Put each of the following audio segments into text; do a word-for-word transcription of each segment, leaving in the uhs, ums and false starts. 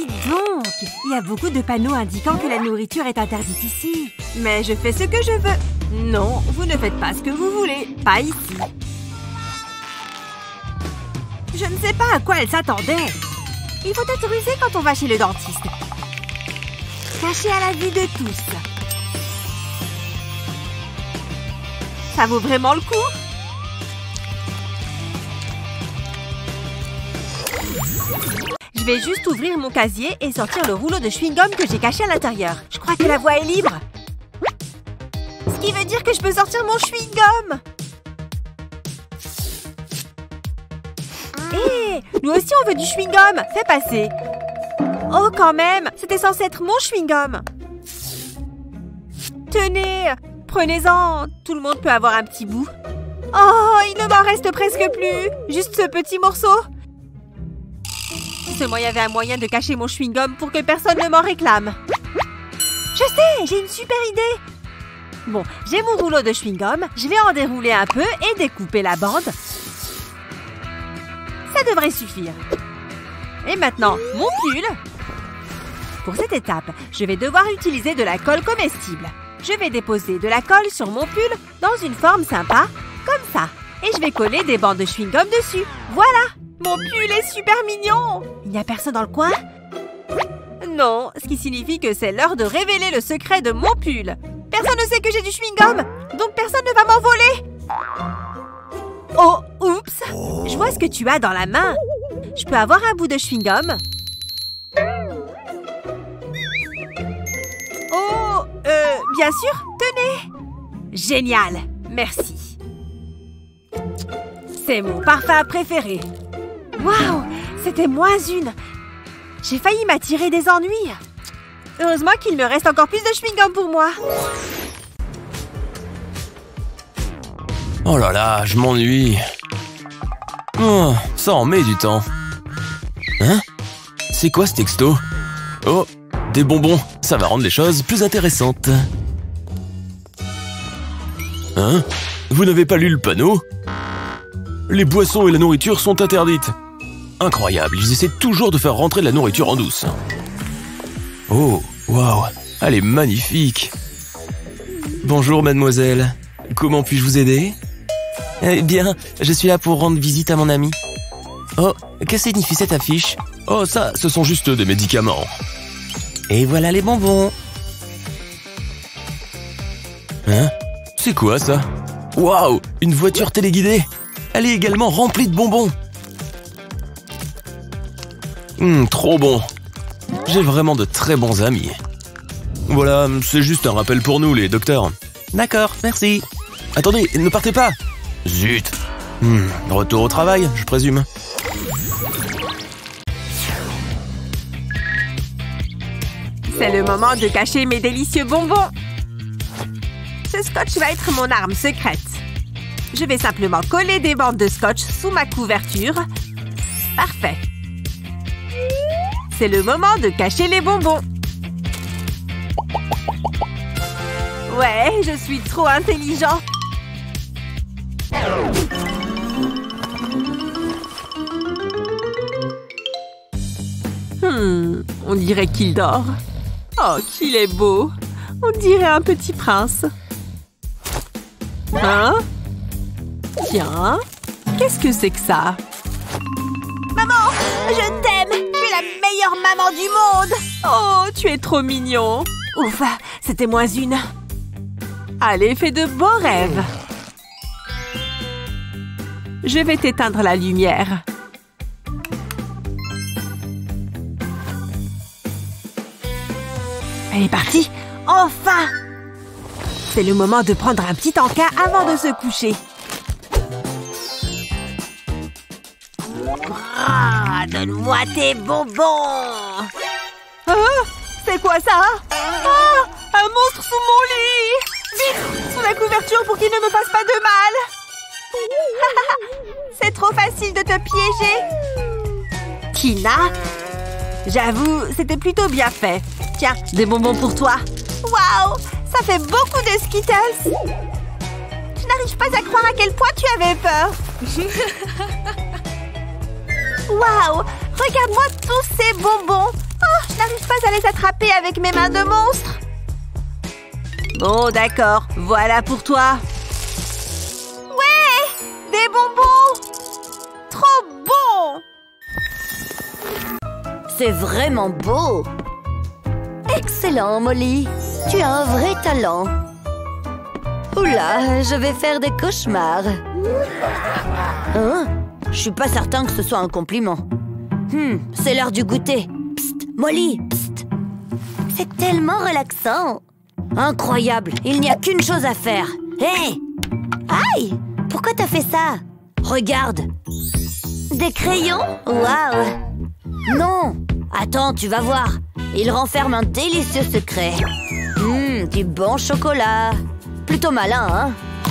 Dites donc, il y a beaucoup de panneaux indiquant que la nourriture est interdite ici. Mais je fais ce que je veux. Non, vous ne faites pas ce que vous voulez. Pas ici. Je ne sais pas à quoi elle s'attendait. Il faut être rusé quand on va chez le dentiste. Caché à la vue de tous. Ça vaut vraiment le coup? Je vais juste ouvrir mon casier et sortir le rouleau de chewing-gum que j'ai caché à l'intérieur. Je crois que la voie est libre. Ce qui veut dire que je peux sortir mon chewing-gum. Hé, hey, nous aussi on veut du chewing-gum. Fais passer. Oh, quand même, c'était censé être mon chewing-gum. Tenez, prenez-en. Tout le monde peut avoir un petit bout. Oh, il ne m'en reste presque plus. Juste ce petit morceau. Seulement, il y avait un moyen de cacher mon chewing-gum pour que personne ne m'en réclame. Je sais, j'ai une super idée. Bon, j'ai mon rouleau de chewing-gum. Je vais en dérouler un peu et découper la bande. Ça devrait suffire. Et maintenant, mon pull. Pour cette étape, je vais devoir utiliser de la colle comestible. Je vais déposer de la colle sur mon pull dans une forme sympa, comme ça. Et je vais coller des bandes de chewing-gum dessus. Voilà! Mon pull est super mignon! Il n'y a personne dans le coin? Non, ce qui signifie que c'est l'heure de révéler le secret de mon pull. Personne ne sait que j'ai du chewing-gum, donc personne ne va m'envoler. Oh, oups! Je vois ce que tu as dans la main. Je peux avoir un bout de chewing-gum? Oh, euh, bien sûr, tenez! Génial, merci. C'est mon parfum préféré. Waouh, c'était moins une. J'ai failli m'attirer des ennuis. Heureusement qu'il me reste encore plus de chewing-gum pour moi. Oh là là, je m'ennuie. Oh, ça en met du temps. Hein? C'est quoi ce texto? Oh, des bonbons, ça va rendre les choses plus intéressantes. Hein? Vous n'avez pas lu le panneau? Les boissons et la nourriture sont interdites. Incroyable, ils essaient toujours de faire rentrer de la nourriture en douce. Oh, waouh, elle est magnifique. Bonjour mademoiselle, comment puis-je vous aider? Eh bien, je suis là pour rendre visite à mon ami. Oh, que signifie cette affiche? Oh ça, ce sont juste des médicaments. Et voilà les bonbons. Hein? C'est quoi ça? Waouh, une voiture téléguidée. Elle est également remplie de bonbons. Hum, trop bon. J'ai vraiment de très bons amis. Voilà, c'est juste un rappel pour nous, les docteurs. D'accord, merci. Attendez, ne partez pas. Zut. Hum, retour au travail, je présume. C'est le moment de cacher mes délicieux bonbons. Ce scotch va être mon arme secrète. Je vais simplement coller des bandes de scotch sous ma couverture. Parfait. C'est le moment de cacher les bonbons. Ouais, je suis trop intelligent. Hmm, on dirait qu'il dort. Oh, qu'il est beau. On dirait un petit prince. Hein? Tiens, qu'est-ce que c'est que ça? Maman, je t'aime. Tu es la meilleure maman du monde. Oh, tu es trop mignon. Ouf, c'était moins une. Allez, fais de beaux rêves. Je vais t'éteindre la lumière. Elle est partie. Enfin! C'est le moment de prendre un petit encas avant de se coucher. Ah, donne-moi tes bonbons! Ah, c'est quoi ça? Ah, un monstre sous mon lit! Vite, sous la couverture pour qu'il ne me fasse pas de mal! C'est trop facile de te piéger! Tina? J'avoue, c'était plutôt bien fait. Tiens, des bonbons pour toi. Waouh, ça fait beaucoup de Skittles. Je n'arrive pas à croire à quel point tu avais peur. Waouh, regarde-moi tous ces bonbons. Oh, n'arrive pas à les attraper avec mes mains de monstre. Bon, d'accord. Voilà pour toi. Ouais! Des bonbons! Trop bon! C'est vraiment beau. Excellent, Molly. Tu as un vrai talent. Oula, je vais faire des cauchemars. Hein? Je suis pas certain que ce soit un compliment. Hmm, c'est l'heure du goûter. Psst, Molly, psst. C'est tellement relaxant. Incroyable, il n'y a qu'une chose à faire. Hé! Hey! Aïe! Pourquoi t'as fait ça? Regarde. Des crayons? Waouh! Non! Attends, tu vas voir. Il renferme un délicieux secret. Hum, du bon chocolat. Plutôt malin, hein?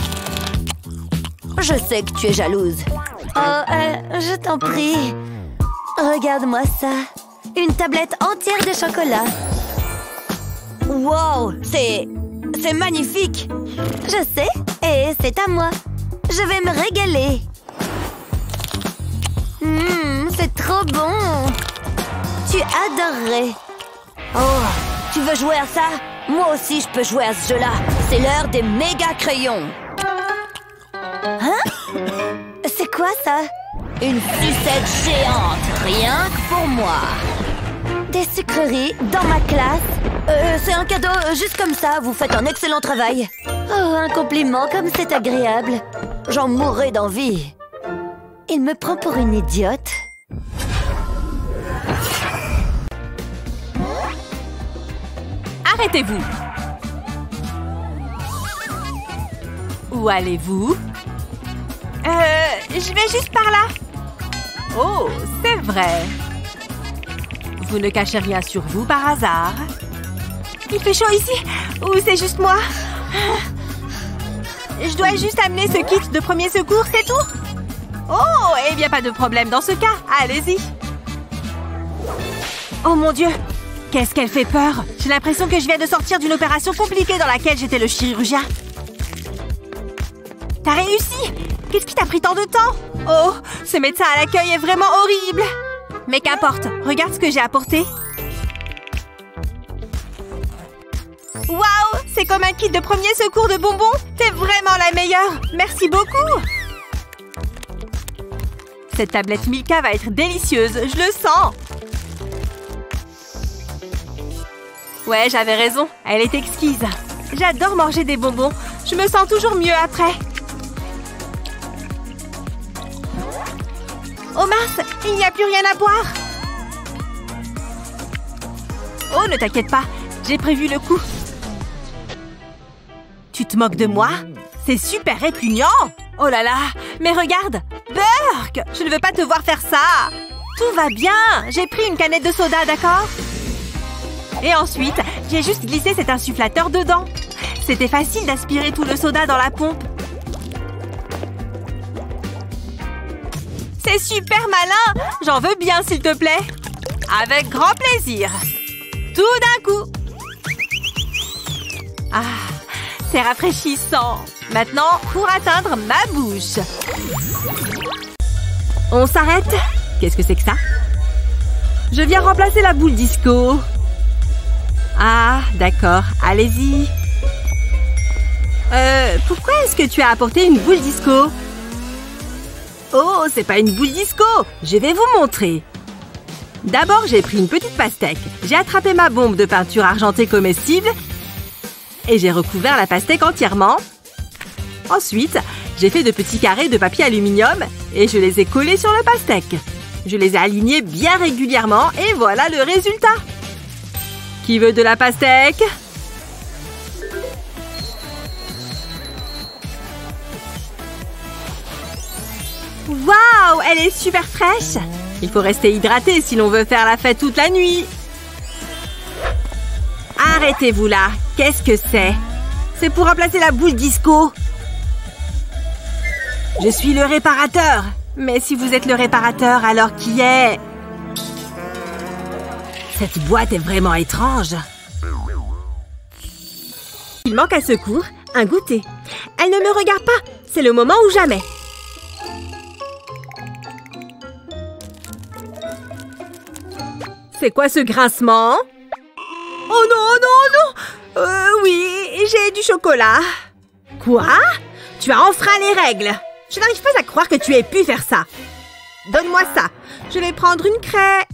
Je sais que tu es jalouse. Oh, euh, je t'en prie. Regarde-moi ça. Une tablette entière de chocolat. Wow, c'est... c'est magnifique. Je sais, et c'est à moi. Je vais me régaler. Hum, c'est trop bon. Tu adorerais. Oh, tu veux jouer à ça? Moi aussi, je peux jouer à ce jeu-là. C'est l'heure des méga crayons. Hein? C'est quoi ça? Une sucette géante, rien que pour moi. Des sucreries dans ma classe? Euh, c'est un cadeau, juste comme ça, vous faites un excellent travail. Oh, un compliment, comme c'est agréable. J'en mourrais d'envie. Il me prend pour une idiote. Arrêtez-vous. Où allez-vous? Euh, je vais juste par là. Oh, c'est vrai. Vous ne cachez rien sur vous par hasard? Il fait chaud ici? Ou c'est juste moi? Je dois juste amener ce kit de premier secours, c'est tout? Oh, eh bien pas de problème dans ce cas. Allez-y. Oh mon Dieu! Qu'est-ce qu'elle fait peur? J'ai l'impression que je viens de sortir d'une opération compliquée dans laquelle j'étais le chirurgien. T'as réussi? Qu'est-ce qui t'a pris tant de temps? Oh, ce médecin à l'accueil est vraiment horrible. Mais qu'importe, regarde ce que j'ai apporté. Waouh, c'est comme un kit de premier secours de bonbons. T'es vraiment la meilleure. Merci beaucoup. Cette tablette Milka va être délicieuse, je le sens. Ouais, j'avais raison, elle est exquise. J'adore manger des bonbons. Je me sens toujours mieux après. Oh mince, il n'y a plus rien à boire. Oh, ne t'inquiète pas, j'ai prévu le coup. Tu te moques de moi? C'est super répugnant. Oh là là, mais regarde, Burk, je ne veux pas te voir faire ça. Tout va bien, j'ai pris une canette de soda, d'accord? Et ensuite, j'ai juste glissé cet insufflateur dedans. C'était facile d'aspirer tout le soda dans la pompe. C'est super malin! J'en veux bien, s'il te plaît. Avec grand plaisir. Tout d'un coup. Ah, c'est rafraîchissant. Maintenant, pour atteindre ma bouche. On s'arrête? Qu'est-ce que c'est que ça? Je viens remplacer la boule disco. Ah, d'accord. Allez-y. Euh, pourquoi est-ce que tu as apporté une boule disco? Oh, c'est pas une boule disco. Je vais vous montrer. D'abord, j'ai pris une petite pastèque. J'ai attrapé ma bombe de peinture argentée comestible et j'ai recouvert la pastèque entièrement. Ensuite, j'ai fait de petits carrés de papier aluminium et je les ai collés sur le pastèque. Je les ai alignés bien régulièrement et voilà le résultat. Qui veut de la pastèque? Waouh, elle est super fraîche. Il faut rester hydraté si l'on veut faire la fête toute la nuit. Arrêtez-vous là. Qu'est-ce que c'est? C'est pour remplacer la boule disco. Je suis le réparateur. Mais si vous êtes le réparateur, alors qui est? Cette boîte est vraiment étrange. Il manque un secours, un goûter. Elle ne me regarde pas. C'est le moment ou jamais. C'est quoi ce grincement? Oh non, non, non! Euh, oui, j'ai du chocolat. Quoi? Tu as enfreint les règles. Je n'arrive pas à croire que tu aies pu faire ça. Donne-moi ça. Je vais prendre une craie.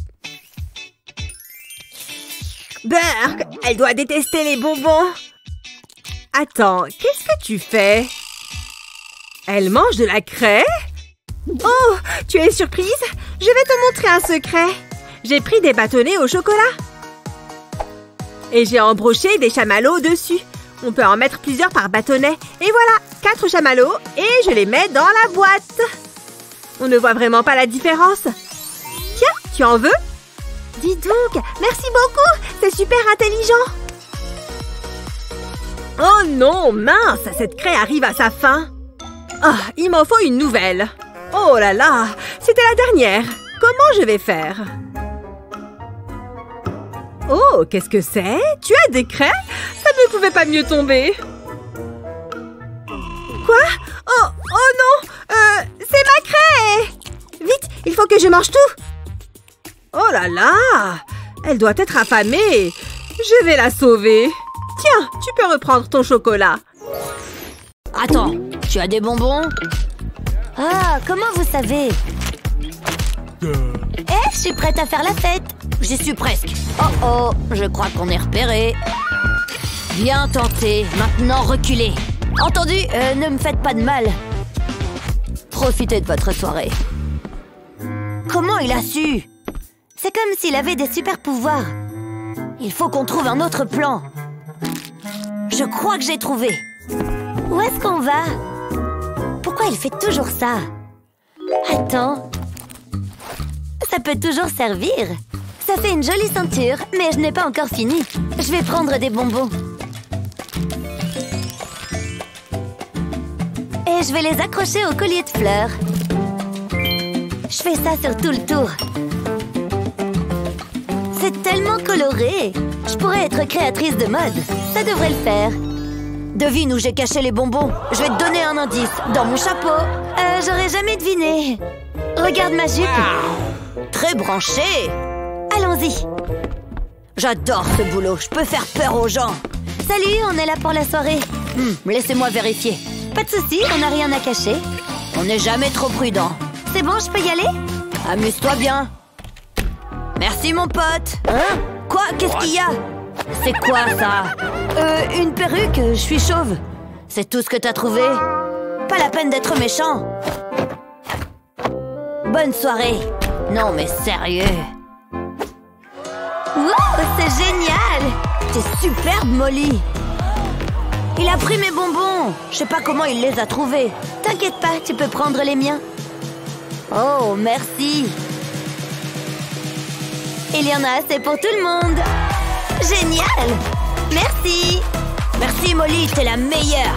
Burk, elle doit détester les bonbons. Attends, qu'est-ce que tu fais? Elle mange de la craie? Oh, tu es surprise? Je vais te montrer un secret. J'ai pris des bâtonnets au chocolat. Et j'ai embroché des chamallows dessus. On peut en mettre plusieurs par bâtonnet. Et voilà, quatre chamallows et je les mets dans la boîte. On ne voit vraiment pas la différence. Tiens, tu en veux? Dis donc, merci beaucoup, c'est super intelligent. Oh non, mince, cette craie arrive à sa fin. Ah, il m'en faut une nouvelle. Oh là là, c'était la dernière. Comment je vais faire? Oh, qu'est-ce que c'est? Tu as des craies? Ça ne pouvait pas mieux tomber. Quoi? Oh, oh non! Euh, c'est ma craie! Vite, il faut que je mange tout! Oh là là! Elle doit être affamée! Je vais la sauver! Tiens, tu peux reprendre ton chocolat. Attends, tu as des bonbons? Ah, comment vous savez? Eh, je suis prête à faire la fête! J'y suis presque. Oh oh, je crois qu'on est repéré. Bien tenté, maintenant reculez. Entendu, euh, ne me faites pas de mal. Profitez de votre soirée. Comment il a su? C'est comme s'il avait des super pouvoirs. Il faut qu'on trouve un autre plan. Je crois que j'ai trouvé. Où est-ce qu'on va? Pourquoi il fait toujours ça? Attends. Ça peut toujours servir. Ça fait une jolie ceinture, mais je n'ai pas encore fini. Je vais prendre des bonbons. Et je vais les accrocher au collier de fleurs. Je fais ça sur tout le tour. C'est tellement coloré. Je pourrais être créatrice de mode. Ça devrait le faire. Devine où j'ai caché les bonbons. Je vais te donner un indice. Dans mon chapeau. Euh, j'aurais jamais deviné. Regarde ma jupe. Très branchée. Allons-y. J'adore ce boulot. Je peux faire peur aux gens. Salut, on est là pour la soirée. Hum, laissez-moi vérifier. Pas de souci, on n'a rien à cacher. On n'est jamais trop prudent. C'est bon, je peux y aller? Amuse-toi bien. Merci, mon pote. Hein? Quoi? Qu'est-ce qu'il y a? C'est quoi, ça? Euh, une perruque, je suis chauve. C'est tout ce que t'as trouvé? Pas la peine d'être méchant. Bonne soirée. Non, mais sérieux. Wow, c'est génial! T'es superbe, Molly. Il a pris mes bonbons. Je sais pas comment il les a trouvés. T'inquiète pas, tu peux prendre les miens. Oh, merci. Il y en a assez pour tout le monde. Génial! Merci! Merci, Molly, t'es la meilleure.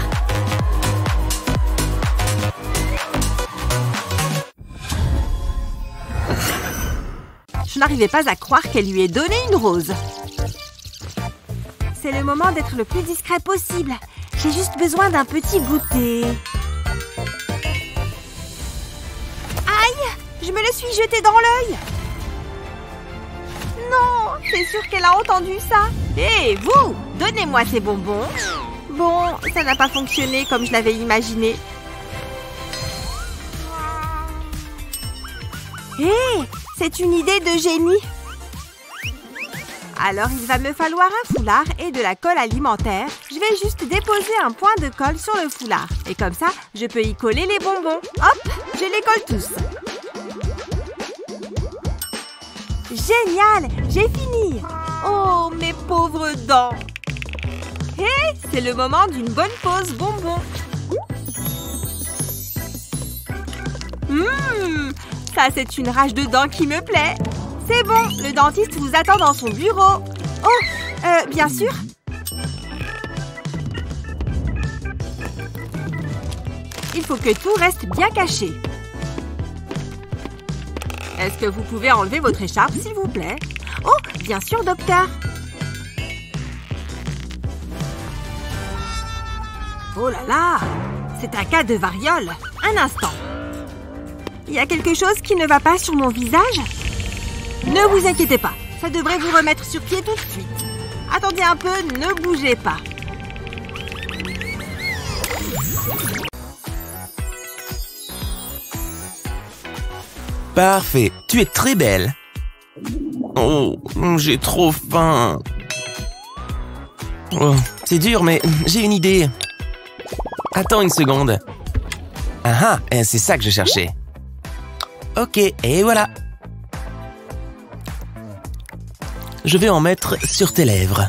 Je n'arrivais pas à croire qu'elle lui ait donné une rose. C'est le moment d'être le plus discret possible. J'ai juste besoin d'un petit goûter. Aïe! Je me le suis jeté dans l'œil. Non, c'est sûr qu'elle a entendu ça. Hé, hey, vous! Donnez-moi ces bonbons. Bon, ça n'a pas fonctionné comme je l'avais imaginé. Hé, hey, c'est une idée de génie. Alors, il va me falloir un foulard et de la colle alimentaire. Je vais juste déposer un point de colle sur le foulard. Et comme ça, je peux y coller les bonbons. Hop, je les colle tous. Génial, j'ai fini. Oh, mes pauvres dents. Hé, hey, c'est le moment d'une bonne pause bonbon. Hum, ça, c'est une rage de dents qui me plaît. C'est bon, le dentiste vous attend dans son bureau. Oh, euh, bien sûr. Il faut que tout reste bien caché. Est-ce que vous pouvez enlever votre écharpe, s'il vous plaît? Oh, bien sûr, docteur. Oh là là, c'est un cas de variole. Un instant. Il y a quelque chose qui ne va pas sur mon visage? Ne vous inquiétez pas, Ça devrait vous remettre sur pied tout de suite. Attendez un peu, ne bougez pas. Parfait, tu es très belle. Oh, j'ai trop faim. Oh, c'est dur, mais j'ai une idée. Attends une seconde. Ah ah, c'est ça que je cherchais. Ok, et voilà. Je vais en mettre sur tes lèvres.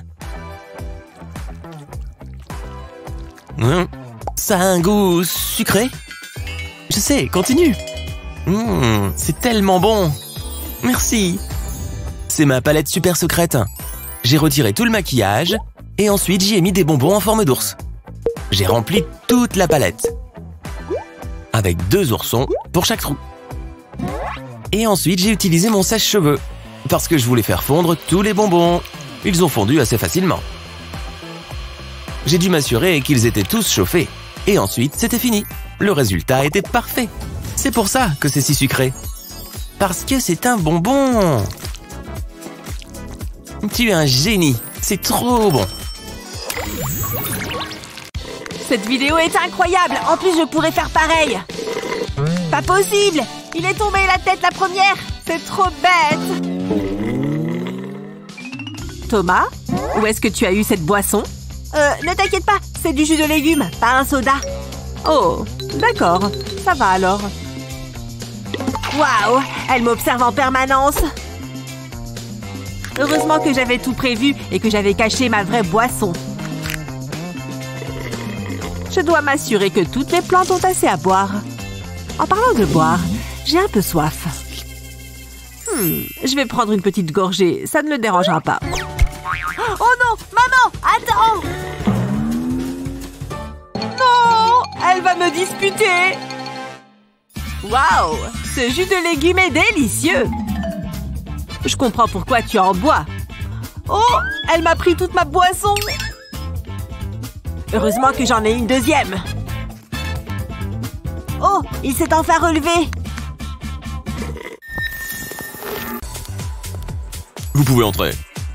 Hum, ça a un goût sucré. Je sais, continue. Hum, c'est tellement bon. Merci. C'est ma palette super secrète. J'ai retiré tout le maquillage et ensuite j'y ai mis des bonbons en forme d'ours. J'ai rempli toute la palette. Avec deux oursons pour chaque trou. Et ensuite j'ai utilisé mon sèche-cheveux parce que je voulais faire fondre tous les bonbons. Ils ont fondu assez facilement. J'ai dû m'assurer qu'ils étaient tous chauffés. Et ensuite c'était fini. Le résultat était parfait. C'est pour ça que c'est si sucré. Parce que c'est un bonbon. Tu es un génie. C'est trop bon. Cette vidéo est incroyable. En plus, je pourrais faire pareil. Pas possible. Il est tombé la tête la première. C'est trop bête. Thomas, où est-ce que tu as eu cette boisson? Euh, ne t'inquiète pas. C'est du jus de légumes, pas un soda. Oh, d'accord. Ça va alors. Waouh, elle m'observe en permanence. Heureusement que j'avais tout prévu et que j'avais caché ma vraie boisson. Je dois m'assurer que toutes les plantes ont assez à boire. En parlant de boire, j'ai un peu soif. Hmm, je vais prendre une petite gorgée, ça ne le dérangera pas. Oh non, maman, attends! Non, elle va me disputer. Waouh, ce jus de légumes est délicieux. Je comprends pourquoi tu en bois. Oh, elle m'a pris toute ma boisson. Heureusement que j'en ai une deuxième. Oh, il s'est enfin relevé. Vous pouvez entrer.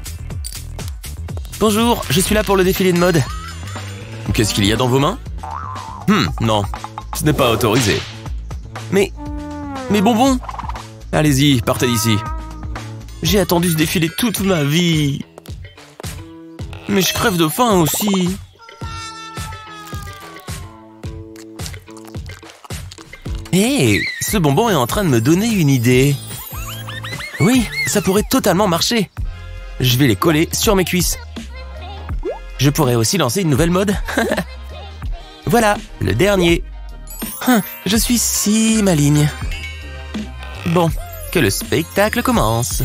Bonjour, je suis là pour le défilé de mode. Qu'est-ce qu'il y a dans vos mains? Hum, non, ce n'est pas autorisé. Mais... mes bonbons? Allez-y, partez d'ici. J'ai attendu ce défilé toute ma vie. Mais je crève de faim aussi. Hé, hey, ce bonbon est en train de me donner une idée. Oui, ça pourrait totalement marcher. Je vais les coller sur mes cuisses. Je pourrais aussi lancer une nouvelle mode. Voilà, le dernier. Je suis si maligne. Bon, que le spectacle commence.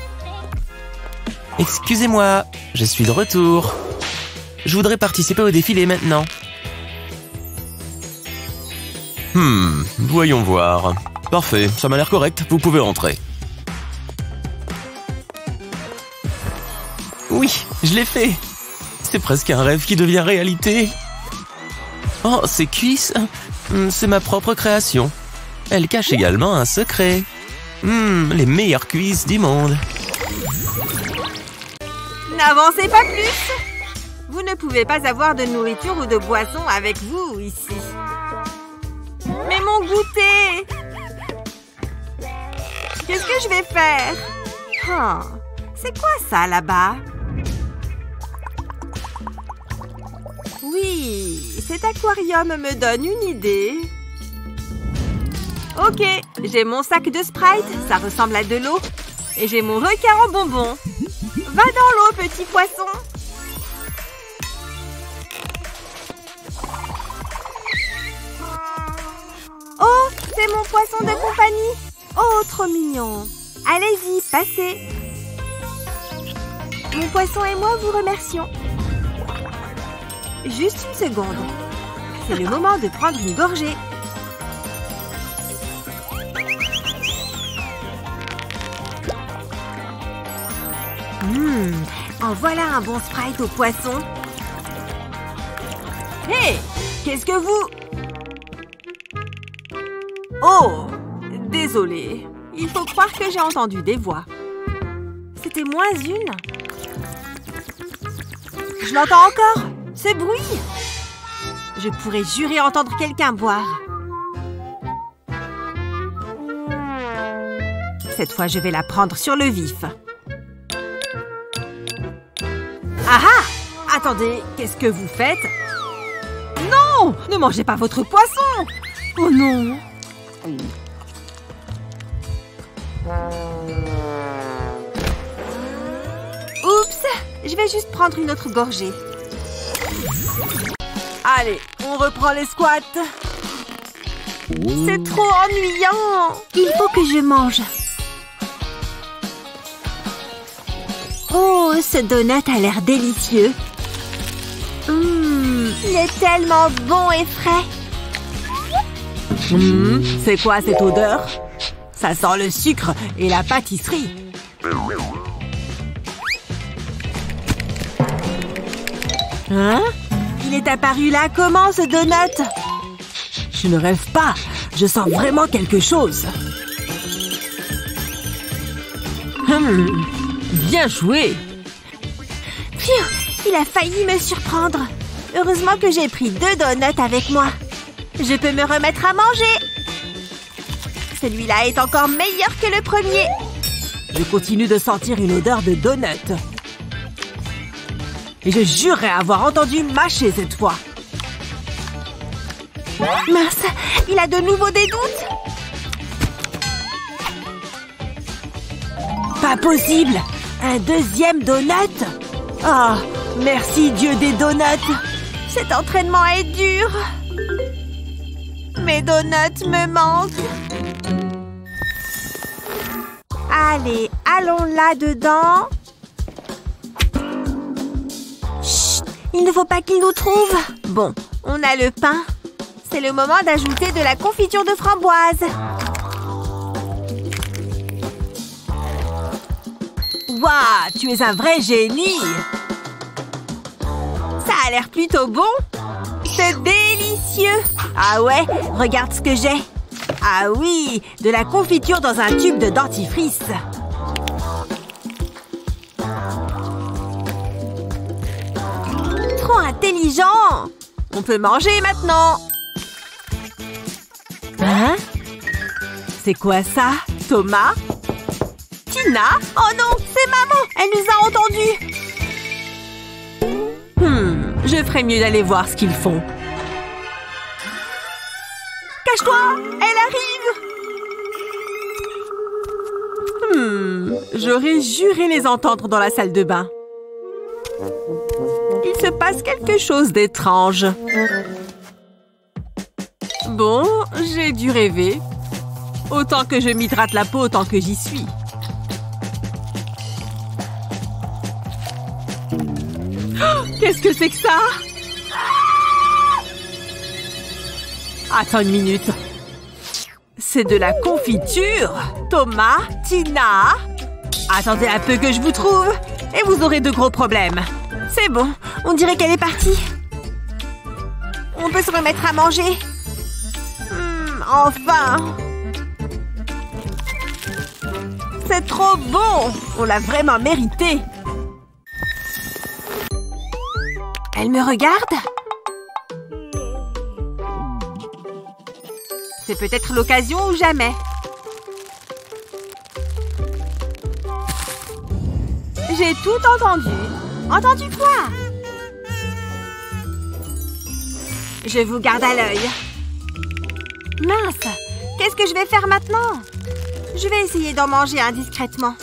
Excusez-moi, je suis de retour. Je voudrais participer au défilé maintenant. Hmm, voyons voir. Parfait, ça m'a l'air correct, vous pouvez rentrer. Oui, je l'ai fait. C'est presque un rêve qui devient réalité. Oh, ces cuisses, c'est ma propre création. Elle cache également un secret. Hmm, les meilleures cuisses du monde. N'avancez pas plus. Vous ne pouvez pas avoir de nourriture ou de boisson avec vous ici. Mais mon goûter! Qu'est-ce que je vais faire? Oh, c'est quoi ça là-bas? Oui, cet aquarium me donne une idée. Ok, j'ai mon sac de Sprite, ça ressemble à de l'eau. Et j'ai mon requin en bonbons. Va dans l'eau, petit poisson. Oh, c'est mon poisson de compagnie. Oh, trop mignon. Allez-y, passez. Mon poisson et moi vous remercions. Juste une seconde. C'est le moment de prendre une gorgée. Hum, en voilà un bon Sprite au poisson. Hé, hey, qu'est-ce que vous... Oh, désolée. Il faut croire que j'ai entendu des voix. C'était moins une. Je l'entends encore. Ce bruit. Je pourrais jurer entendre quelqu'un boire. Cette fois, je vais la prendre sur le vif. Ah ah! Attendez, qu'est-ce que vous faites? Non! Ne mangez pas votre poisson! Oh non! Oups! Je vais juste prendre une autre gorgée. Allez, on reprend les squats. C'est trop ennuyant. Il faut que je mange. Oh, ce donut a l'air délicieux. Mmh, il est tellement bon et frais. Mmh, c'est quoi cette odeur? Ça sent le sucre et la pâtisserie. Hein? Il est apparu là comment, ce donut? Je ne rêve pas. Je sens vraiment quelque chose. Hum, bien joué. Pfiou, il a failli me surprendre. Heureusement que j'ai pris deux donuts avec moi. Je peux me remettre à manger. Celui-là est encore meilleur que le premier. Je continue de sentir une odeur de donut. Et je jurerais avoir entendu mâcher cette fois. Mince, il a de nouveau des doutes. Pas possible. Un deuxième donut. Oh, merci Dieu des donuts. Cet entraînement est dur. Mes donuts me manquent. Allez, allons là-dedans. Chut, il ne faut pas qu'il nous trouve. Bon, on a le pain. C'est le moment d'ajouter de la confiture de framboise. Waouh, tu es un vrai génie. Ça a l'air plutôt bon. C'est délicieux. Ah ouais, regarde ce que j'ai. Ah oui, de la confiture dans un tube de dentifrice. Trop intelligent. On peut manger maintenant. Hein? C'est quoi ça? Thomas? Tina? Oh non, c'est maman! Elle nous a entendus! Hmm, je ferais mieux d'aller voir ce qu'ils font. Cache-toi! Elle arrive! Hmm, j'aurais juré les entendre dans la salle de bain. Il se passe quelque chose d'étrange. Bon, j'ai dû rêver. Autant que je m'hydrate la peau tant que j'y suis. Oh, qu'est-ce que c'est que ça? Attends une minute. C'est de la confiture. Thomas, Tina. Attendez un peu que je vous trouve. Et vous aurez de gros problèmes. C'est bon, on dirait qu'elle est partie. On peut se remettre à manger. Enfin! C'est trop bon! On l'a vraiment mérité! Elle me regarde? C'est peut-être l'occasion ou jamais. J'ai tout entendu. Entendu quoi? Je vous garde à l'œil. Mince! Qu'est-ce que je vais faire maintenant? Je vais essayer d'en manger indiscrètement.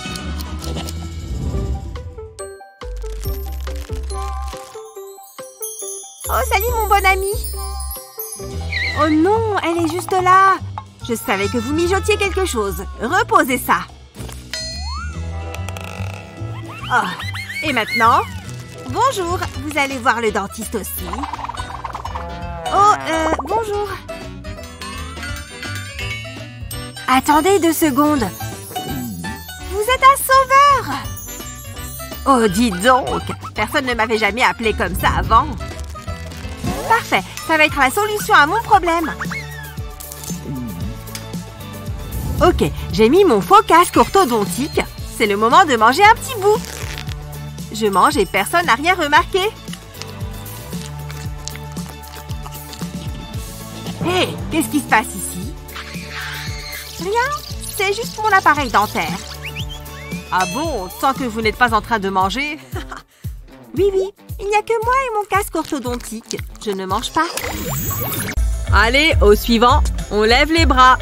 Oh, salut mon bon ami! Oh non, elle est juste là! Je savais que vous mijotiez quelque chose. Reposez ça. Oh, et maintenant? Bonjour, vous allez voir le dentiste aussi. Oh, euh, bonjour. Attendez deux secondes. Vous êtes un sauveur! Oh, dis donc! Personne ne m'avait jamais appelé comme ça avant. Parfait, ça va être la solution à mon problème. Ok, j'ai mis mon faux casque orthodontique. c'est le moment de manger un petit bout. Je mange et personne n'a rien remarqué. Hé, hey, qu'est-ce qui se passe ici? Rien, c'est juste mon appareil dentaire. Ah bon, tant que vous n'êtes pas en train de manger? Oui, oui, il n'y a que moi et mon casque orthodontique. Je ne mange pas. Allez, au suivant, on lève les bras.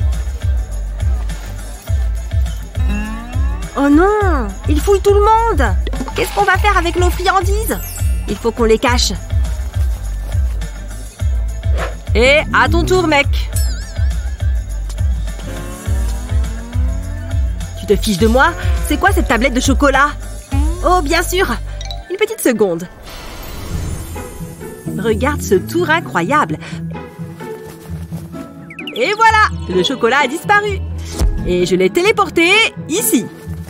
Oh non, il fouille tout le monde. Qu'est-ce qu'on va faire avec nos friandises? Il faut qu'on les cache. Et à ton tour, mec. Tu te fiches de moi? C'est quoi cette tablette de chocolat? Oh, bien sûr. Une petite seconde. Regarde ce tour incroyable. Et voilà, le chocolat a disparu. Et je l'ai téléporté ici.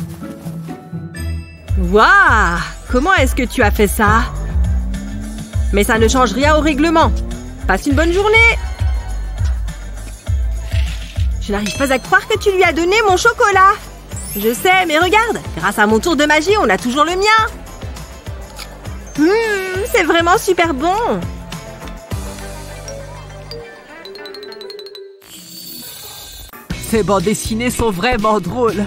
Waouh! Comment est-ce que tu as fait ça? Mais ça ne change rien au règlement. Passe une bonne journée. Je n'arrive pas à croire que tu lui as donné mon chocolat. Je sais, mais regarde. Grâce à mon tour de magie, on a toujours le mien. Mmh, c'est vraiment super bon. Ces bandes dessinées sont vraiment drôles.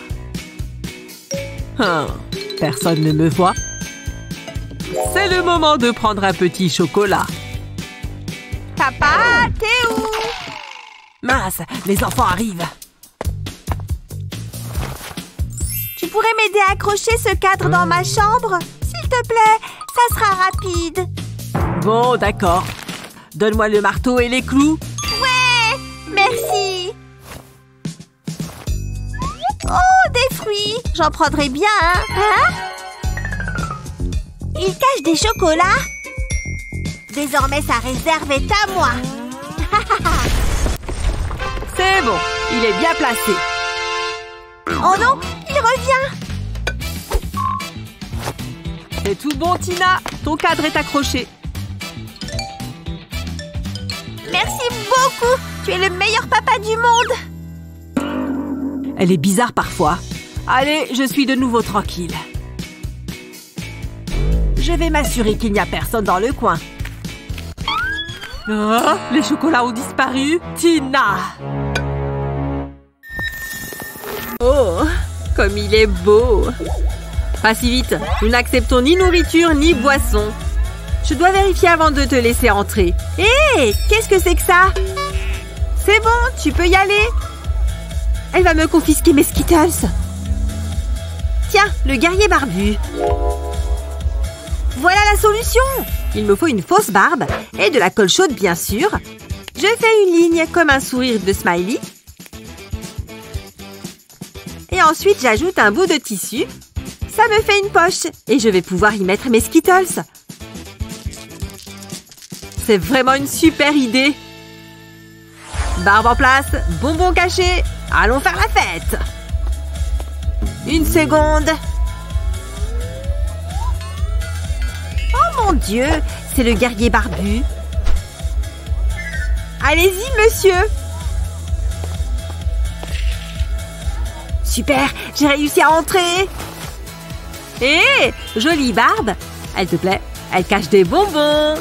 Hum, personne ne me voit. C'est le moment de prendre un petit chocolat. Papa, t'es où? Mince, les enfants arrivent. Tu pourrais m'aider à accrocher ce cadre dans ma chambre? S'il te plaît, ça sera rapide. Bon, d'accord. Donne-moi le marteau et les clous. Ouais, merci. Oh, des fruits. J'en prendrai bien, hein? Hein? Il cache des chocolats? Désormais, sa réserve est à moi. C'est bon, il est bien placé. Oh non, il revient. C'est tout bon, Tina. Ton cadre est accroché. Merci beaucoup. Tu es le meilleur papa du monde. Elle est bizarre parfois. Allez, je suis de nouveau tranquille. Je vais m'assurer qu'il n'y a personne dans le coin. Oh, les chocolats ont disparu. Tina! Oh, comme il est beau! Pas si vite. Nous n'acceptons ni nourriture ni boisson. Je dois vérifier avant de te laisser entrer. Hé, hey, qu'est-ce que c'est que ça? C'est bon, tu peux y aller. Elle va me confisquer mes Skittles. Tiens, le guerrier barbu. Voilà la solution. Il me faut une fausse barbe et de la colle chaude, bien sûr. Je fais une ligne comme un sourire de smiley. Et ensuite, j'ajoute un bout de tissu. Ça me fait une poche et je vais pouvoir y mettre mes Skittles. C'est vraiment une super idée. Barbe en place, bonbons cachés. Allons faire la fête. Une seconde. Oh mon Dieu, c'est le guerrier barbu. Allez-y, monsieur. Super, j'ai réussi à entrer. Hé, hey, jolie barbe. Elle te plaît? Elle cache des bonbons.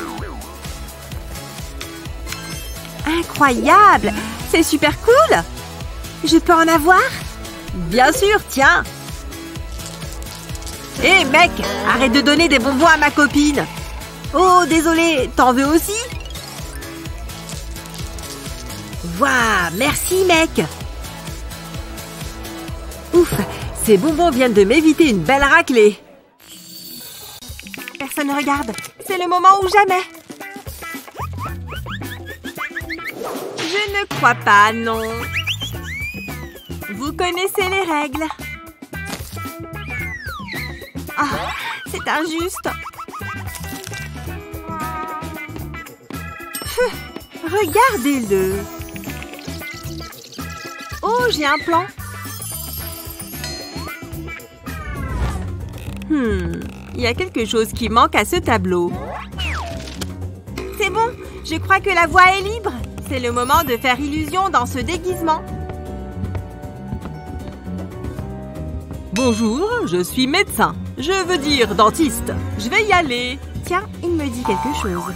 Incroyable, c'est super cool. Je peux en avoir? Bien sûr, tiens. Hé, hey, mec, arrête de donner des bonbons à ma copine. Oh, désolé, t'en veux aussi? Waouh, merci, mec. Ouf, ces bonbons viennent de m'éviter une belle raclée. Personne ne regarde. C'est le moment ou jamais. Je ne crois pas, non. Vous connaissez les règles. Ah, c'est injuste. Pfff, regardez-le. Oh, j'ai un plan. Hmm, il y a quelque chose qui manque à ce tableau. C'est bon, je crois que la voie est libre. C'est le moment de faire illusion dans ce déguisement. Bonjour, je suis médecin. Je veux dire dentiste. Je vais y aller. Tiens, il me dit quelque chose.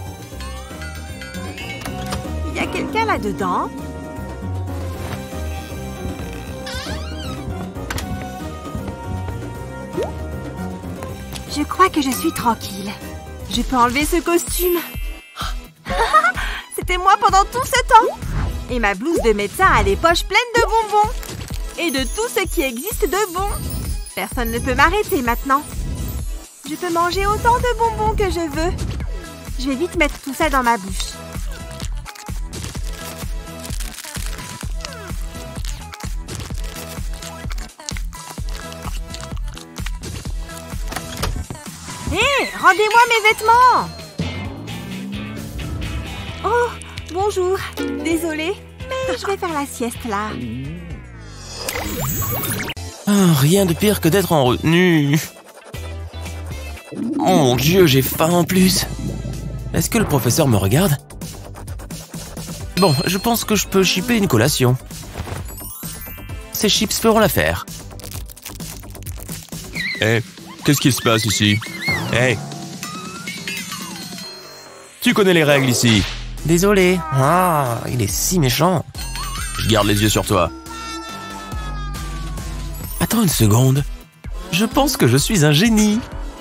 Il y a quelqu'un là-dedans. Je crois que je suis tranquille. Je peux enlever ce costume. C'était moi pendant tout ce temps. Et ma blouse de médecin a les poches pleines de bonbons. Et de tout ce qui existe de bon. Personne ne peut m'arrêter maintenant. Je peux manger autant de bonbons que je veux. Je vais vite mettre tout ça dans ma bouche. Hé, hey, rendez-moi mes vêtements! Oh, bonjour. Désolée, mais je vais faire la sieste là. Oh, rien de pire que d'être en retenue. Oh mon Dieu, j'ai faim en plus. Est-ce que le professeur me regarde? Bon, je pense que je peux chipper une collation. Ces chips feront l'affaire. Hé, hey, qu'est-ce qui se passe ici? Hé hey. Tu connais les règles ici. Désolé. Ah, il est si méchant. Je garde les yeux sur toi. Attends une seconde. Je pense que je suis un génie.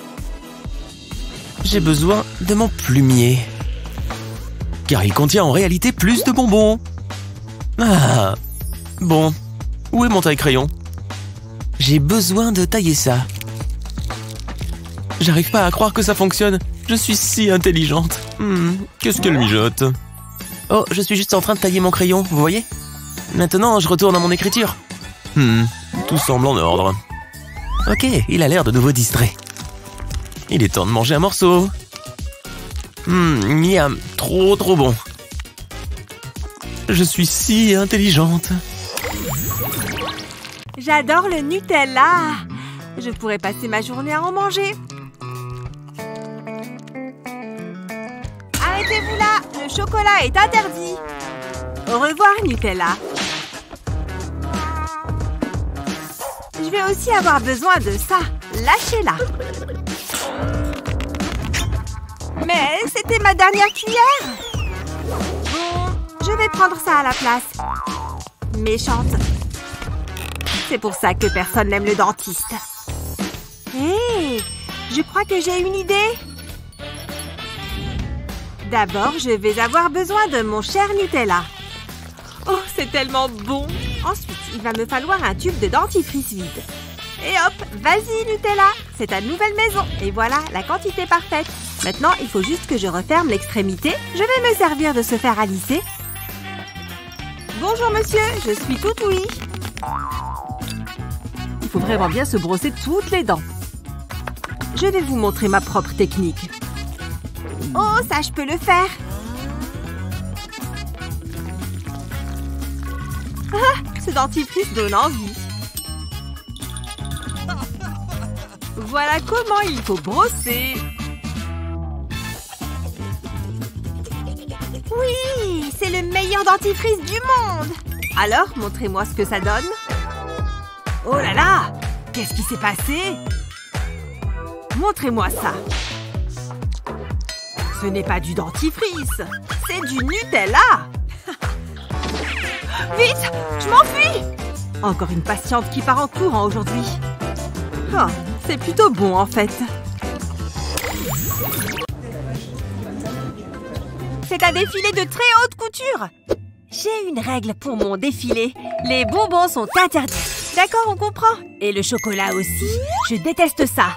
J'ai besoin de mon plumier. Car il contient en réalité plus de bonbons. Ah. Bon. Où est mon taille-crayon? J'ai besoin de tailler ça. J'arrive pas à croire que ça fonctionne. Je suis si intelligente. Hmm, qu'est-ce qu'elle mijote? Oh, je suis juste en train de tailler mon crayon, vous voyez? Maintenant, je retourne à mon écriture. Hmm, tout semble en ordre. Ok, il a l'air de nouveau distrait. Il est temps de manger un morceau. Hmm, miam, trop trop bon. Je suis si intelligente. J'adore le Nutella. Je pourrais passer ma journée à en manger. Arrêtez-vous là, le chocolat est interdit. Au revoir, Nutella. Je vais aussi avoir besoin de ça. Lâchez-la. Mais c'était ma dernière cuillère. Bon, je vais prendre ça à la place. Méchante. C'est pour ça que personne n'aime le dentiste. Hé, hey, je crois que j'ai une idée. D'abord, je vais avoir besoin de mon cher Nutella. Oh, c'est tellement bon. Ensuite, il va me falloir un tube de dentifrice vide. Et hop, vas-y Nutella, c'est ta nouvelle maison. Et voilà, la quantité parfaite. Maintenant, il faut juste que je referme l'extrémité. Je vais me servir de ce fer à lisser. Bonjour monsieur, je suis tout oui. Il faut vraiment bien se brosser toutes les dents. Je vais vous montrer ma propre technique. Oh, ça, je peux le faire. Ah, ce dentifrice donne envie. Voilà comment il faut brosser. Oui, c'est le meilleur dentifrice du monde. Alors, montrez-moi ce que ça donne. Oh là là, qu'est-ce qui s'est passé? Montrez-moi ça. Ce n'est pas du dentifrice, c'est du Nutella. Vite, je m'enfuis. Encore une patiente qui part en courant aujourd'hui. Oh, c'est plutôt bon en fait. C'est un défilé de très haute couture. J'ai une règle pour mon défilé. Les bonbons sont interdits. D'accord, on comprend. Et le chocolat aussi. Je déteste ça.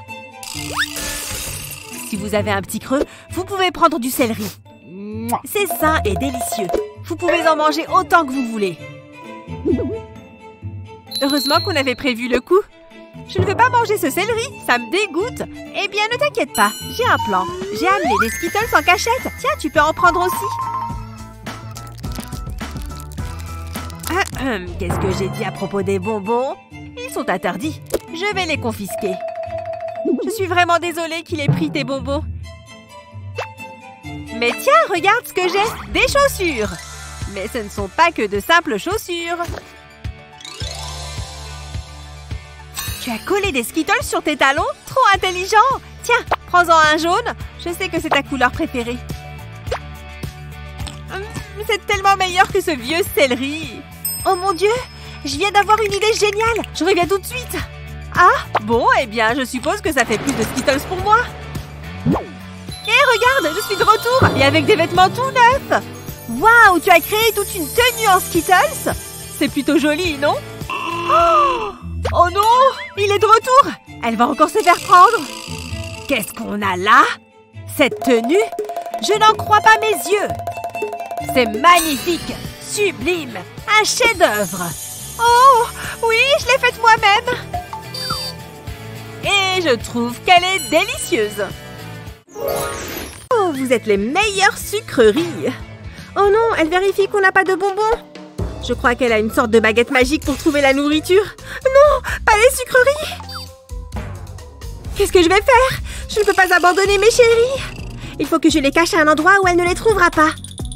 Si vous avez un petit creux, vous pouvez prendre du céleri. C'est sain et délicieux. Vous pouvez en manger autant que vous voulez. Heureusement qu'on avait prévu le coup. Je ne veux pas manger ce céleri, ça me dégoûte. Eh bien, ne t'inquiète pas, j'ai un plan. J'ai amené des Skittles en cachette. Tiens, tu peux en prendre aussi. Qu'est-ce que j'ai dit à propos des bonbons? Ils sont interdits. Je vais les confisquer. Je suis vraiment désolée qu'il ait pris tes bonbons. Mais tiens, regarde ce que j'ai. Des chaussures. Mais ce ne sont pas que de simples chaussures. Tu as collé des Skittles sur tes talons? Trop intelligent! Tiens, prends-en un jaune. Je sais que c'est ta couleur préférée. Hum, c'est tellement meilleur que ce vieux céleri. Oh mon Dieu! Je viens d'avoir une idée géniale. Je reviens tout de suite. Ah, bon, eh bien, je suppose que ça fait plus de Skittles pour moi. Hé, regarde, je suis de retour. Et avec des vêtements tout neufs. Waouh, tu as créé toute une tenue en Skittles? C'est plutôt joli, non? Oh, oh non, il est de retour. Elle va encore se faire prendre. Qu'est-ce qu'on a là? Cette tenue? Je n'en crois pas mes yeux. C'est magnifique, sublime, un chef-d'œuvre. Oh, oui, je l'ai faite moi-même. Et je trouve qu'elle est délicieuse. Oh, vous êtes les meilleures sucreries. Oh non, elle vérifie qu'on n'a pas de bonbons. Je crois qu'elle a une sorte de baguette magique pour trouver la nourriture. Non, pas les sucreries. Qu'est-ce que je vais faire? Je ne peux pas abandonner mes chéris. Il faut que je les cache à un endroit où elle ne les trouvera pas.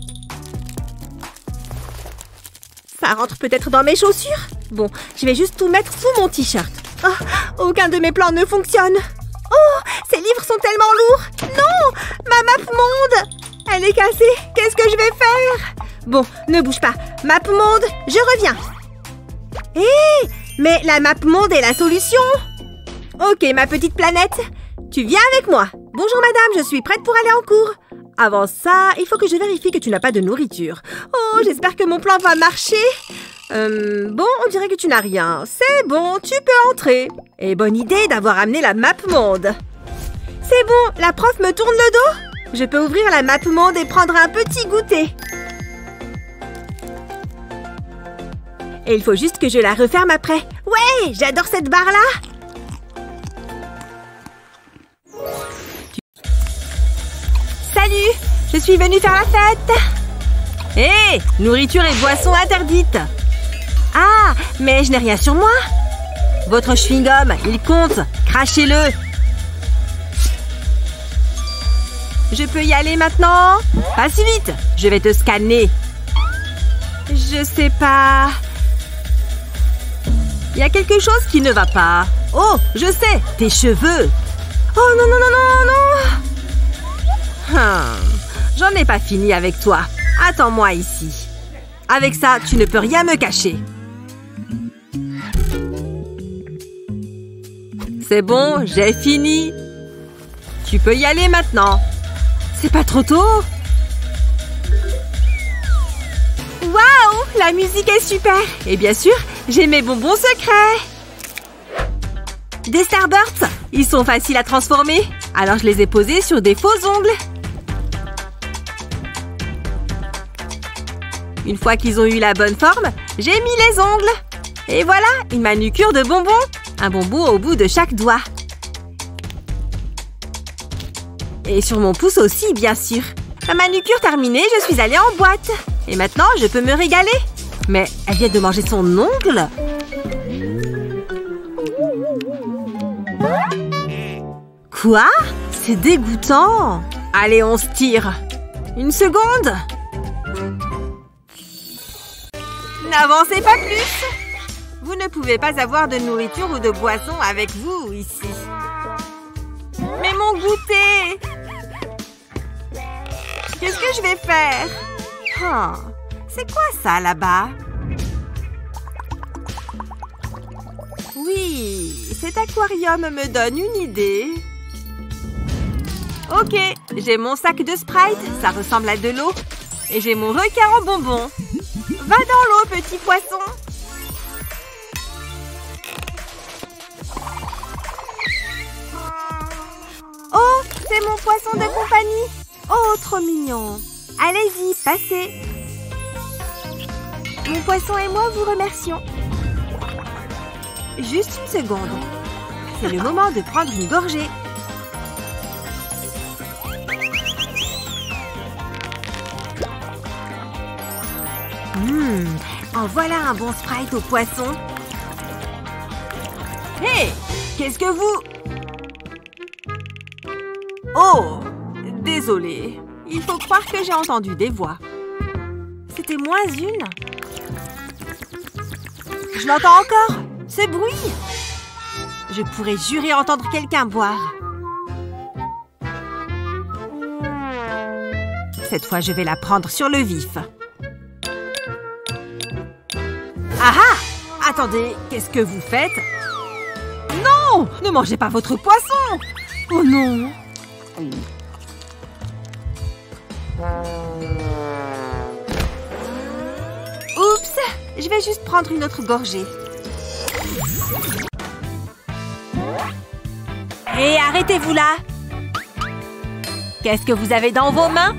Ça rentre peut-être dans mes chaussures? Bon, je vais juste tout mettre sous mon t-shirt. Oh, aucun de mes plans ne fonctionne. Oh, ces livres sont tellement lourds. Non, ma map monde. Elle est cassée. Qu'est-ce que je vais faire? Bon, ne bouge pas. Map monde, je reviens. Hé, hey, mais la map monde est la solution. Ok, ma petite planète. Tu viens avec moi. Bonjour madame, je suis prête pour aller en cours. Avant ça, il faut que je vérifie que tu n'as pas de nourriture. Oh, j'espère que mon plan va marcher. Euh, bon, on dirait que tu n'as rien. C'est bon, tu peux entrer. Et bonne idée d'avoir amené la map monde. C'est bon, la prof me tourne le dos. Je peux ouvrir la map monde et prendre un petit goûter. Et il faut juste que je la referme après. Ouais, j'adore cette barre-là. Salut, je suis venue faire la fête. Hé, hey, nourriture et boissons interdites. Ah, mais je n'ai rien sur moi. Votre chewing-gum, il compte. Crachez-le. Je peux y aller maintenant? Pas si vite, je vais te scanner. Je sais pas. Il y a quelque chose qui ne va pas. Oh, je sais, tes cheveux. Oh non, non, non, non, non. Hum, j'en ai pas fini avec toi. Attends-moi ici. Avec ça, tu ne peux rien me cacher. C'est bon, j'ai fini. Tu peux y aller maintenant. C'est pas trop tôt? Waouh, la musique est super. Et bien sûr, j'ai mes bonbons secrets. Des Starbursts. Ils sont faciles à transformer. Alors je les ai posés sur des faux ongles. Une fois qu'ils ont eu la bonne forme, j'ai mis les ongles. Et voilà, une manucure de bonbons. Un bonbon au bout de chaque doigt. Et sur mon pouce aussi, bien sûr. Ma manucure terminée, je suis allée en boîte. Et maintenant, je peux me régaler. Mais elle vient de manger son ongle. Quoi? C'est dégoûtant. Allez, on se tire. Une seconde. N'avancez pas plus. Vous ne pouvez pas avoir de nourriture ou de boisson avec vous, ici. Mais mon goûter! Qu'est-ce que je vais faire? Oh, c'est quoi ça, là-bas? Oui, cet aquarium me donne une idée. Ok, j'ai mon sac de Sprite, ça ressemble à de l'eau. Et j'ai mon requin en bonbons. Va dans l'eau, petit poisson. Oh, c'est mon poisson de compagnie. Oh, trop mignon. Allez-y, passez. Mon poisson et moi vous remercions. Juste une seconde. C'est le moment de prendre une gorgée. Hum, en voilà un bon Sprite au poisson. Hé, hey, qu'est-ce que vous... Oh, désolée. Il faut croire que j'ai entendu des voix. C'était moins une. Je l'entends encore. Ce bruit. Je pourrais jurer entendre quelqu'un boire. Cette fois, je vais la prendre sur le vif. Ah ah! Attendez, qu'est-ce que vous faites? Non! Ne mangez pas votre poisson! Oh non! Oups! Je vais juste prendre une autre gorgée. Hé, arrêtez-vous là! Qu'est-ce que vous avez dans vos mains?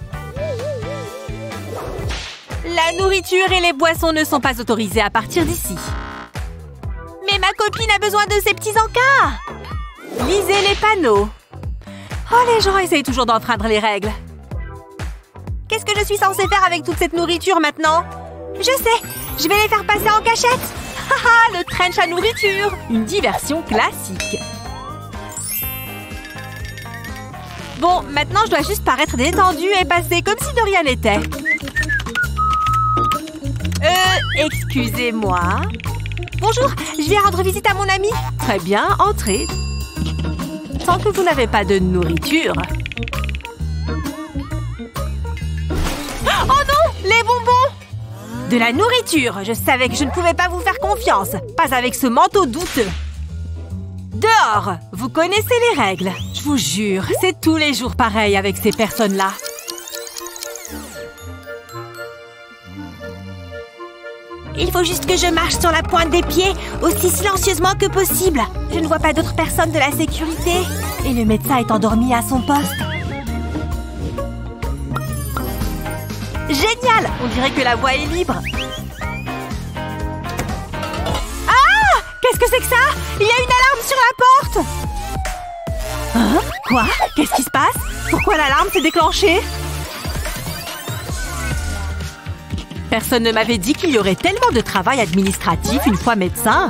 La nourriture et les boissons ne sont pas autorisées à partir d'ici. Mais ma copine a besoin de ces petits encarts! Lisez les panneaux. Oh, les gens essayent toujours d'enfreindre les règles. Qu'est-ce que je suis censée faire avec toute cette nourriture maintenant? Je sais, je vais les faire passer en cachette. Haha, le trench à nourriture. Une diversion classique. Bon, maintenant je dois juste paraître détendue et passer comme si de rien n'était. Euh, excusez-moi. Bonjour, je viens rendre visite à mon ami. Très bien, entrez. Tant que vous n'avez pas de nourriture. Oh non, les bonbons! De la nourriture. Je savais que je ne pouvais pas vous faire confiance. Pas avec ce manteau douteux. Dehors! Vous connaissez les règles. Je vous jure, c'est tous les jours pareil avec ces personnes-là. Il faut juste que je marche sur la pointe des pieds, aussi silencieusement que possible. Je ne vois pas d'autres personnes de la sécurité. Et le médecin est endormi à son poste. Génial! On dirait que la voie est libre. Ah! Qu'est-ce que c'est que ça? Il y a une alarme sur la porte! Hein? Quoi? Qu'est-ce qui se passe? Pourquoi l'alarme s'est déclenchée? Personne ne m'avait dit qu'il y aurait tellement de travail administratif une fois médecin.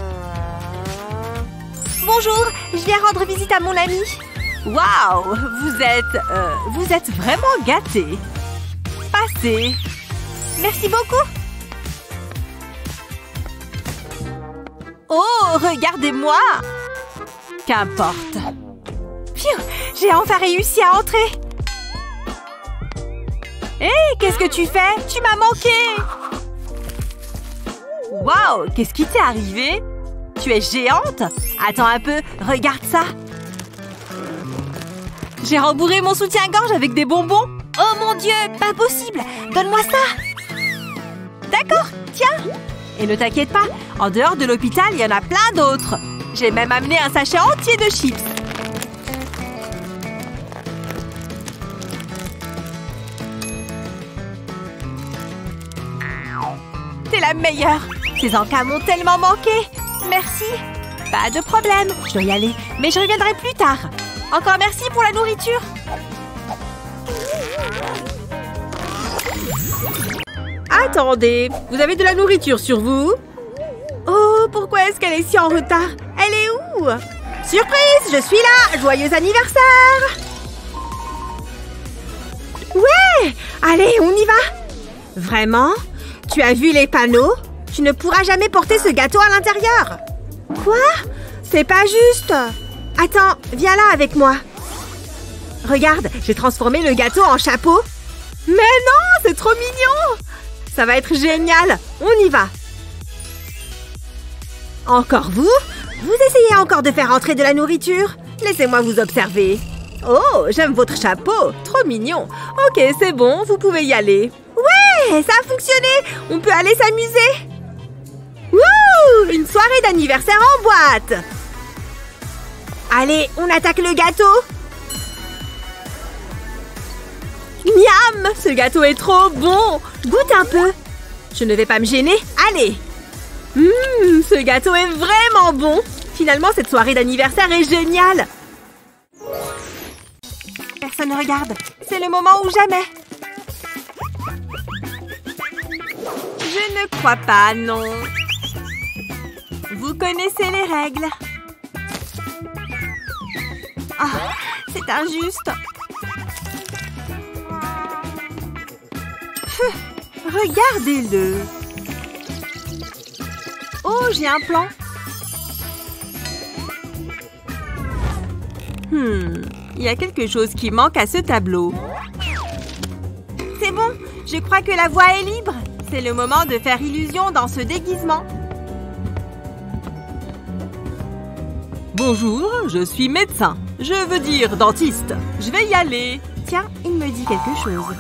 Bonjour, je viens rendre visite à mon ami. Waouh, vous êtes... Euh, vous êtes vraiment gâtés. Passez. Merci beaucoup. Oh, regardez-moi. Qu'importe. Pfiou, j'ai enfin réussi à entrer. Hé, hey, qu'est-ce que tu fais? Tu m'as manqué. Waouh, qu'est-ce qui t'est arrivé? Tu es géante? Attends un peu, regarde ça. J'ai rembourré mon soutien-gorge avec des bonbons. Oh mon Dieu, pas possible. Donne-moi ça. D'accord, tiens. Et ne t'inquiète pas, en dehors de l'hôpital, il y en a plein d'autres. J'ai même amené un sachet entier de chips. T'es la meilleure. Ces encas m'ont tellement manqué. Merci. Pas de problème. Je dois y aller, mais je reviendrai plus tard. Encore merci pour la nourriture. Attendez, vous avez de la nourriture sur vous? Oh, pourquoi est-ce qu'elle est si en retard? Elle est où? Surprise, je suis là. Joyeux anniversaire. Ouais, allez, on y va. Vraiment? Tu as vu les panneaux? Tu ne pourras jamais porter ce gâteau à l'intérieur. Quoi? C'est pas juste. Attends, viens là avec moi. Regarde, j'ai transformé le gâteau en chapeau. Mais non, c'est trop mignon. Ça va être génial. On y va. Encore vous? Vous essayez encore de faire entrer de la nourriture? Laissez-moi vous observer. Oh, j'aime votre chapeau. Trop mignon. Ok, c'est bon, vous pouvez y aller. Ouais, ça a fonctionné. On peut aller s'amuser. Wouh! Une soirée d'anniversaire en boîte. Allez, on attaque le gâteau. Miam! Ce gâteau est trop bon. Goûte un peu. Je ne vais pas me gêner. Allez. Hum, ce gâteau est vraiment bon. Finalement, cette soirée d'anniversaire est géniale. Personne ne regarde. C'est le moment ou jamais. Je ne crois pas, non. Vous connaissez les règles. Ah, c'est injuste. Pfff, regardez-le. Oh, j'ai un plan. Hmm, il y a quelque chose qui manque à ce tableau. C'est bon, je crois que la voie est libre. C'est le moment de faire illusion dans ce déguisement. Bonjour, je suis médecin. Je veux dire dentiste. Je vais y aller. Tiens, il me dit quelque chose.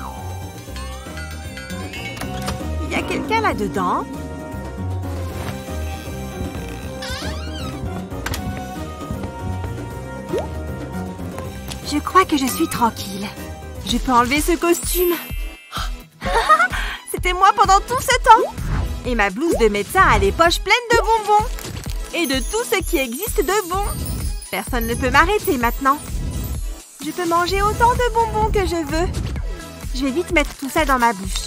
Il y a quelqu'un là-dedans? Je crois que je suis tranquille. Je peux enlever ce costume. C'était moi pendant tout ce temps. Et ma blouse de médecin a les poches pleines de bonbons. Et de tout ce qui existe de bon. Personne ne peut m'arrêter maintenant. Je peux manger autant de bonbons que je veux. Je vais vite mettre tout ça dans ma bouche.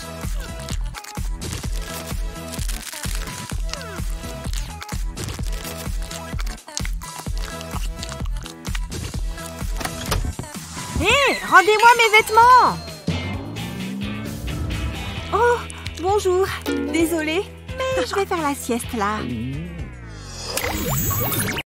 Hé, hey, rendez-moi mes vêtements! Oh, bonjour. Désolée, mais je vais faire la sieste là.